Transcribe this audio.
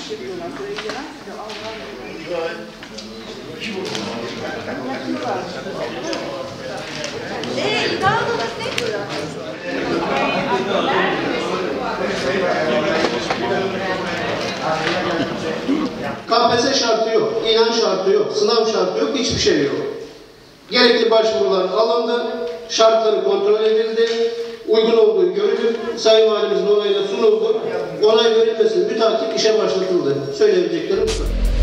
iş yapıyorlar. İddialınız ne? KPSS şartı yok, ilan şartı yok, sınav şartı yok, hiçbir şey yok. Gerekli başvurular alındı, şartları kontrol edildi, uygun olduğu görülüp Sayın Valimizin onayına sunuldu. Onay verilmesi mütakip işe başlatıldı. Söyleyebileceklerim bu.